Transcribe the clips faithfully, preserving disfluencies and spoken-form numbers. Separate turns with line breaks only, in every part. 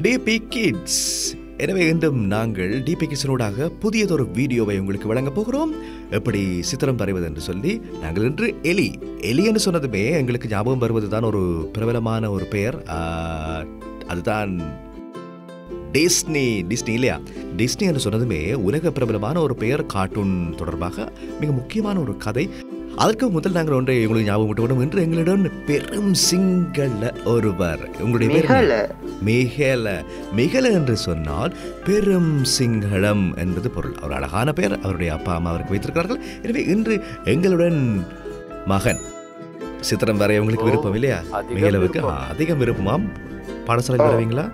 DP kids. எனவே இன்றும் நாங்கள் டிபி கிட்ஸனோடாக புதியதொரு வீடியோவை உங்களுக்கு வழங்கப் போகிறோம். எப்படி சித்திரம் வரைவது என்று சொல்லி நாங்கள் இன்று எலி எலி என்று சொன்னதுமே எங்களுக்கு ஞாபகம் வருவது தான் ஒரு பிரபலமான ஒரு பெயர். அதுதான் டிஸ்னி. டிஸ்னி இல்லையா? டிஸ்னி என்று சொன்னதுமே உலக பிரபலமான ஒரு பெயர். கார்ட்டூன் தொடர்பாக மிக முக்கியமான ஒரு கதை. அதற்கு முதல் நாங்கள் ஒன்றை உங்களுக்கு ஞாபகம் விட்டுவிடும். இன்று எங்களுடன் பெரும் சிங்கள ஒருவர். உங்களுடைய பேர் மிகல. மிகல என்று சொன்னால் பெரும் சிங்களம் என்பது பொருள். ஒரு அழகான பெயர் அவருடைய அப்பா அம்மா அவருக்கு வைத்திருக்கிறார்கள். எனவே இன்று எங்களுடன் மகன். சித்திரம் வரைய உங்களுக்கு விருப்பம் இல்லையா? மிகலவுக்கு அதிகம் விருப்பமாம். பாடசாலையில் வரைவீங்களா?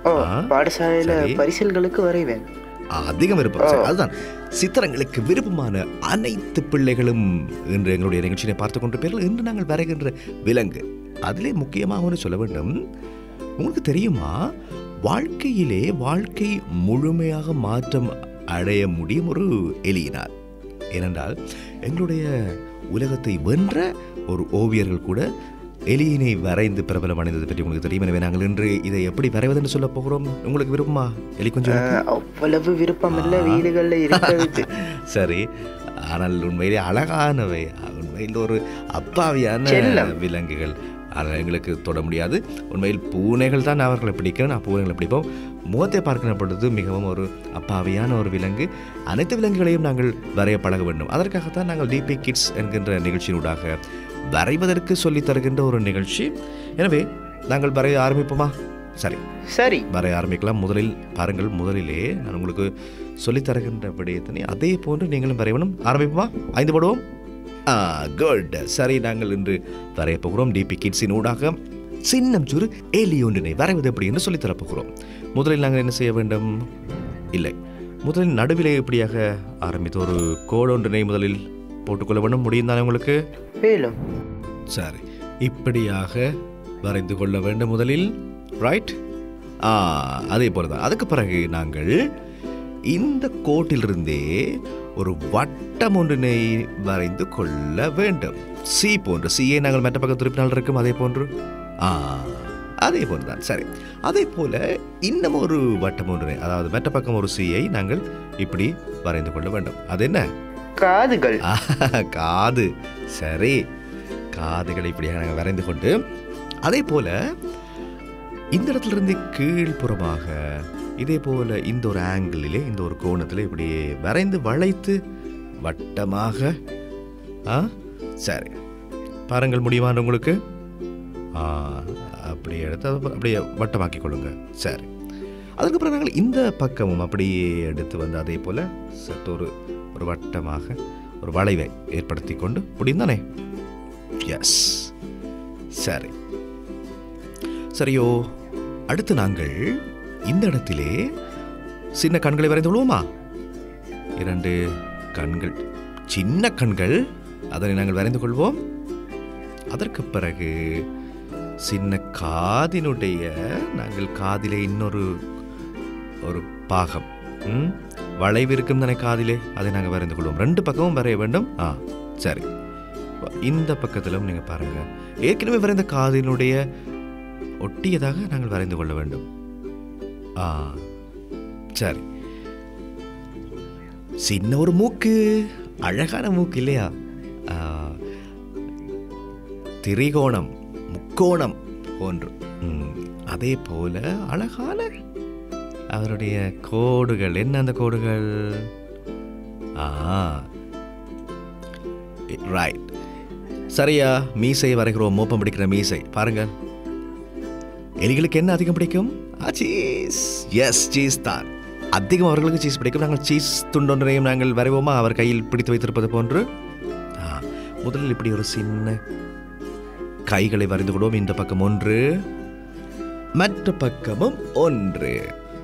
பாடசாலையில பரிசல்களுக்கு வரைவேன்.
அதிகம் விருப்பம். அதுதான் சித்திரங்களுக்கு விருப்பமான அனைத்து பிள்ளைகளும் இன்று எங்களுடைய நிகழ்ச்சியை பார்த்து கொண்டிருப்பீர்கள். இன்று நாங்கள் வரைகின்ற விலங்கு அதிலே முக்கியமாக ஒன்று சொல்ல வேண்டும். உங்களுக்கு தெரியுமா, வாழ்க்கையிலே வாழ்க்கை முழுமையாக மாற்றம் அடைய முடியும் ஒரு எலியினால். ஏனென்றால் எங்களுடைய உலகத்தை வென்ற ஒரு ஓவியர்கள் கூட எலியினை வரைந்து பிரபலம் அடைந்தது பற்றி உங்களுக்கு தெரியும். எனவே நாங்கள் இன்று இதை எப்படி வரைவதுன்னு சொல்ல போகிறோம். உங்களுக்கு விருப்பமா? எலி கொஞ்சம்
அவ்வளவு விருப்பம் இல்லை வீடுகளில் இருக்கிறது.
சரி, ஆனால் உண்மையிலே அழகானவை, உண்மையில் ஒரு அப்பாவியான விலங்குகள். ஆனால் எங்களுக்கு தொட முடியாது. உண்மையில் பூனைகள் தான் அவர்களை பிடிக்கும். நான் பூனைகளை பிடிப்போம். முகத்தை பார்க்கிற பொழுது மிகவும் ஒரு அப்பாவியான ஒரு விலங்கு. அனைத்து விலங்குகளையும் நாங்கள் வரைய பழக வேண்டும். அதற்காகத்தான் நாங்கள் டிபி கிட்ஸ் என்கின்ற நிகழ்ச்சியினூடாக வரைவதற்கு சொல்லித் தருகின்ற ஒரு நிகழ்ச்சி. எனவே நாங்கள் வரைய ஆரம்பிப்போமா? சரி
சரி
வரைய ஆரம்பிக்கலாம். முதலில் பாருங்கள், முதலிலே நான் உங்களுக்கு சொல்லித் தருகின்ற விடயத்தினை அதே போன்று நீங்களும் வரையணும். ஆரம்பிப்போமா? ஐந்து போடுவோம். ஆ குட். சரி, நாங்கள் இன்று வரைய போகிறோம். டிபி கிட்ஸின் ஊடாக சின்னம் சுறு எலி ஒன்றினை வரைவது எப்படி என்று சொல்லித் தரப்போகிறோம். முதலில் நாங்கள் என்ன செய்ய வேண்டும்? இல்லை, முதலில் நடுவிலே இப்படியாக ஆரம்பித்து ஒரு கோடு ஒன்றினை முதலில் போட்டுக்கொள்ள வேண்டும். முடியும் தானே உங்களுக்கு?
வேலும்.
சரி, இப்படியாக வரைந்து கொள்ள வேண்டும் முதலில். ரைட். ஆ அதே போல தான். அதுக்கு பிறகு நாங்கள் இந்த கோட்டிலிருந்தே ஒரு வட்டம் ஒன்றினை வரைந்து கொள்ள வேண்டும். சி போன்று. சியை நாங்கள் மற்ற பக்கம் திருப்பினால் இருக்கும். அதே போன்று ஆ அதே போன்று தான். சரி, அதே போல இன்னும் ஒரு வட்டம் ஒன்றினை, அதாவது மற்ற பக்கம் ஒரு சியை நாங்கள் இப்படி வரைந்து கொள்ள வேண்டும். அது என்ன?
காதுகள்.
காது. சரி, காதுகளை இப்படியாக நாங்கள் வரைந்து கொண்டு அதே போல இந்த இடத்துல இருந்து கீழ்ப்புறமாக இதே போல இந்த ஒரு ஆங்கிளிலே, இந்த ஒரு கோணத்தில் இப்படி வரைந்து வளைத்து வட்டமாக. ஆ சரி, பாருங்கள், முடியுமா உங்களுக்கு? ஆ அப்படியே எடுத்து அப்படியே வட்டமாக்கி கொள்ளுங்க. சரி, அதுக்கப்புறம் நாங்கள் இந்த பக்கமும் அப்படியே எடுத்து வந்து அதே போல் சற்று ஒரு ஒரு வட்டமாக ஒரு வளைவை ஏற்படுத்தி கொண்டு முடியும் தானே? எஸ். சரி சரியோ. அடுத்து நாங்கள் இந்த இடத்திலே சின்ன கண்களை வரைந்து கொள்வோமா? இரண்டு கண்கள், சின்ன கண்கள், அதனை நாங்கள் வரைந்து கொள்வோம். அதற்கு பிறகு சின்ன காதினுடைய, நாங்கள் காதிலே இன்னொரு ஒரு பாகம் வளைவு இருக்கும் தானே காதிலே, அதை நாங்கள் வரைந்து கொள்வோம். ரெண்டு பக்கமும் வரைய வேண்டும். ஆ சரி, இந்த பக்கத்திலும் நீங்கள் பாருங்கள், ஏற்கனவே வரைந்த காதினுடைய ஒட்டியதாக நாங்கள் வரைந்து கொள்ள வேண்டும். ஆ சரி, சின்ன ஒரு மூக்கு, அழகான மூக்கு இல்லையா? திரிகோணம், முக்கோணம் போன்று. அதே போல அழகான அவருடைய கோடுகள். என்ன அந்த கோடுகள்? ஆ ரைட். சரியா, மீசை வரைகிறோம். மோப்பம் பிடிக்கிற மீசை. பாருங்கள், எலிகளுக்கு என்ன அதிகம் பிடிக்கும்? சீஸ். எஸ், சீஸ் தான் அதிகம். அவர்களுக்கு சீஸ் பிடிக்கும். நாங்கள் சீஸ் துண்டொன்றையும் நாங்கள் வரைவோமா? அவர் கையில் பிடித்து வைத்திருப்பது போன்று. முதலில் இப்படி ஒரு சின்ன கைகளை வரைந்து கொள்வோம். இந்த பக்கம் ஒன்று, மற்ற பக்கமும் ஒன்று.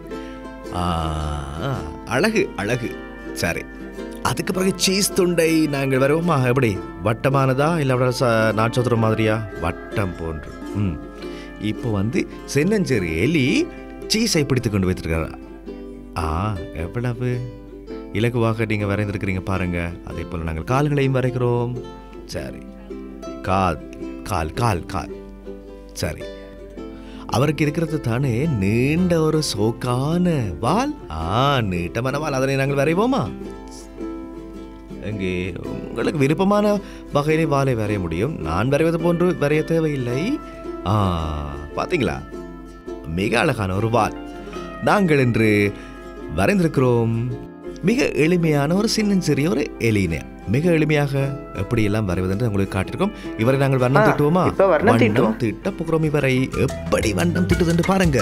அழகு அழகு. சரி, அதுக்கு பிறகு சீஸ் துண்டை நாங்கள் வருவோமா? எப்படி? வட்டமானதா இல்லை நாட்சத்திரம் மாதிரியா? வட்டம் போன்று. ம் இப்போ வந்து சின்னஞ்சேரி எலி சீஸை பிடித்து கொண்டு வைத்திருக்காரா? ஆ எவ்வளவு இலகுவாக நீங்கள் வரைந்திருக்கிறீங்க பாருங்க. அதே போல் நாங்கள் கால்களையும் வரைகிறோம். சரி, கால் கால் கால் கால். சரி, அவருக்கு இருக்கிறது தானே நீண்ட ஒரு சோக்கான வால். ஆ நீட்டமான வால், அதனை நாங்கள் வரைவோமா? எங்கே உங்களுக்கு விருப்பமான வகையிலே வாளை வரைய முடியும். நான் வரைவது போன்று வரைய தேவையில்லை. ஆ பார்த்தீங்களா, மிக அழகான ஒரு வால் நாங்கள் இன்று வரைந்திருக்கிறோம். மிக எளிமையான ஒரு சின்னஞ்சிறிய ஒரு எலினை மிக எளிமையாக எப்படியெல்லாம் வரைவதென்று உங்களுக்கு காட்டியிருக்கோம். இவரை நாங்கள் வண்ணம் தீட்டுவோமா? வண்ணம் தீட்ட போகிறோம். இவரை எப்படி வண்ணம் தீட்டுது என்று பாருங்க.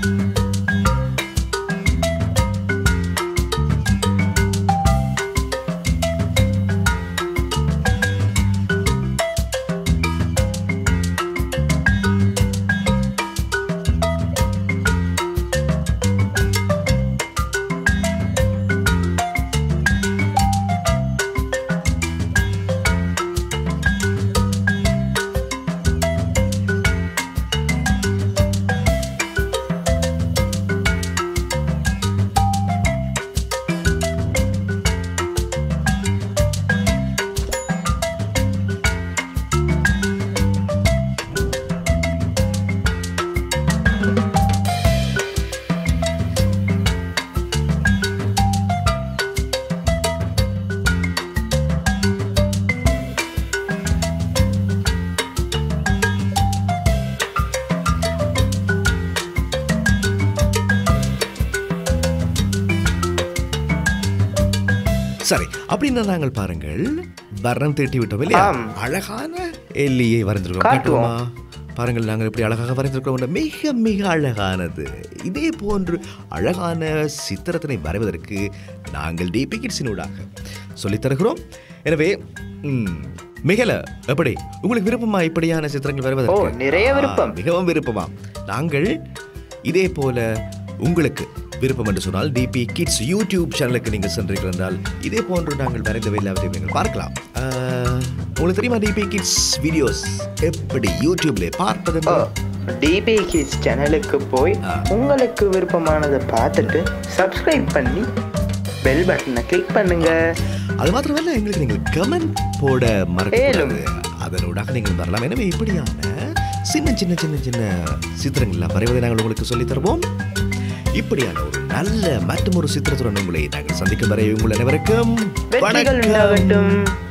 சரி, அப்படின்னு நாங்கள் பாருங்கள் வர்ணம் தீட்டி விட்டோம் இல்லையா? அழகான எல்லியை வரைந்திருக்கிறோம். பாருங்கள் நாங்கள் எப்படி அழகாக வரைந்திருக்கிறோம். மிக மிக அழகானது. இதே போன்று அழகான சித்திரத்தினை வரைவதற்கு நாங்கள் டிபி கிட்ஸினூடாக சொல்லித் தருகிறோம். எனவே மிகல எப்படி உங்களுக்கு விருப்பமா இப்படியான சித்திரங்கள் வரைவதற்கு?
நிறைய விருப்பம்,
மிகவும் விருப்பமா. நாங்கள் இதே போல உங்களுக்கு விருப்பம் என்று சொன்னால் டிபி கிட்ஸ் யூடியூப் சேனலுக்கு நீங்கள் சென்றீர்கள் என்றால் இதே போன்று நாங்கள் வரைந்தவை எல்லாவற்றையும் நீங்கள் பார்க்கலாம். உங்களுக்கு தெரியுமா டிபி கிட்ஸ் வீடியோஸ் எப்படி யூடியூப்ல பார்ப்பது?
டிபி கிட்ஸ் சேனலுக்கு போய் உங்களுக்கு விருப்பமானதை பார்த்துட்டு சப்ஸ்கிரைப் பண்ணி பெல் பட்டனை கிளிக் பண்ணுங்க.
அது மாத்திரமல்ல, எங்களுக்கு நீங்கள் கமெண்ட் போட மறக்காது. அதனூடாக நீங்கள் வரலாம். எனவே இப்படியான சின்ன சின்ன சின்ன சின்ன சித்திரங்கள் வரைவதை நாங்கள் உங்களுக்கு சொல்லித் தருவோம். இப்படியான ஒரு நல்ல மற்றும் ஒரு சித்திரத்துடன் உங்களை நாங்கள் சந்திக்கும் வரை உங்கள் அனைவருக்கும்
வணக்கம்.